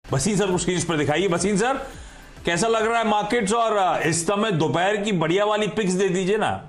Bhasin sir को screen पर दिखाइए। भसीन सर, कैसा लग रहा है मार्केट्स, और इस समय दोपहर की बढ़िया वाली पिक्स दे दीजिए ना।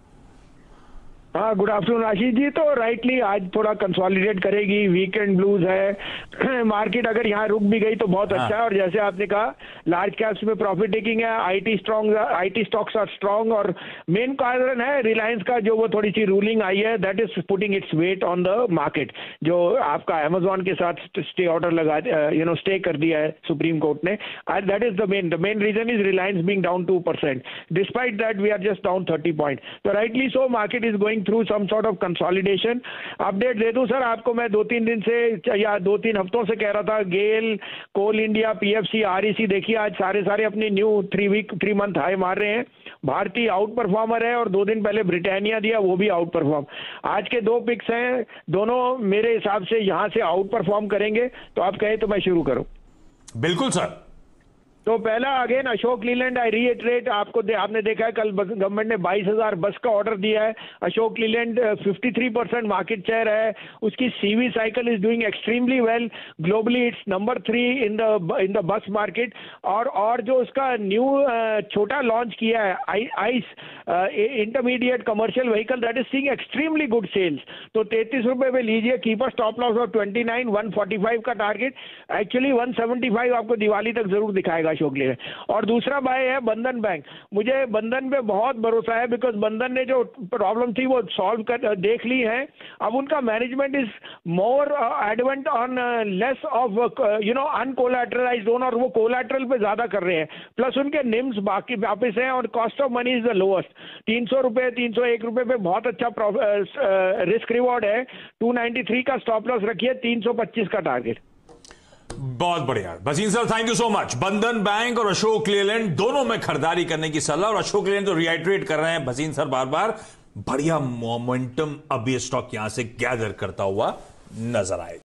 हाँ, गुड आफ्टरनून आशीष जी। तो राइटली आज थोड़ा कंसोलिडेट करेगी, वीकेंड ब्लूज है। मार्केट अगर यहाँ रुक भी गई तो बहुत अच्छा है। और जैसे आपने कहा, लार्ज कैप्स में प्रॉफिट टेकिंग है, आईटी स्टॉक्स आर स्ट्रांग। और मेन कारण है रिलायंस का, जो वो थोड़ी सी रूलिंग आई है, that is putting its weight on the market. जो आपका अमेजॉन के साथ स्टे ऑर्डर लगा, स्टे कर दिया है सुप्रीम कोर्ट ने। That is the main reason is Reliance being down 2%। Despite that we are just down 30 point. तो rightly so market is going through some sort of consolidation. Update दे दूं sir आपको, मैं 2-3 दिन से या 2-3 हफ्तों से कह रहा था, गेल, कोल इंडिया, पीएफसी, आरईसी, देखिए आज सारे अपनी न्यू 3 मंथ हाई मार रहे हैं। भारतीय आउट परफॉर्मर है, और 2 दिन पहले ब्रिटानिया दिया, वो भी आउट परफॉर्म। आज के 2 पिक्स हैं, दोनों मेरे हिसाब से यहां से आउट परफॉर्म करेंगे। तो आप कहे तो मैं शुरू करूं? बिल्कुल सर। तो पहला again Ashok Leyland, I reiterate, आपने देखा है कल गवर्नमेंट ने 22,000 बस का ऑर्डर दिया है। अशोक लीलैंड 53% मार्केट शेयर है। उसकी CV cycle is doing extremely well. Globally it's number 3 in the bus market. और जो उसका न्यू छोटा लॉन्च किया है, ice intermediate commercial vehicle, that is seeing extremely good sales. तो 33 रुपए पे लीजिए, कीपर स्टॉप लॉस और 29, 145 का टारगेट। एक्चुअली 175 आपको दिवाली तक जरूर दिखाएगा अशोक लीलैंड। और दूसरा बाय है बंधन बैंक। मुझे बंधन पे बहुत भरोसा है, बिकॉज बंधन ने जो प्रॉब्लम थी वो सॉल्व कर देख ली है। अब उनका management is more advent on less of uncollateralized loan, और वो कोलैटरल पे ज्यादा कर रहे हैं। प्लस उनके निम्स बाकी वापस हैं, और cost of money is the lowest. 300 रुपए, 301 रुपए पे बहुत अच्छा रिस्क रिवॉर्ड है। 293 का स्टॉप लॉस रखिए, 325 का टारगेट। बहुत बढ़िया Bhasin sir, thank you so much. Bandhan Bank और अशोक लीलैंड दोनों में खरीदारी करने की सलाह, और अशोक लीलैंड तो रिआइटरेट कर रहे हैं भसीन सर बार बार। बढ़िया मोमेंटम अब ये स्टॉक यहां से गैदर करता हुआ नजर आएगा।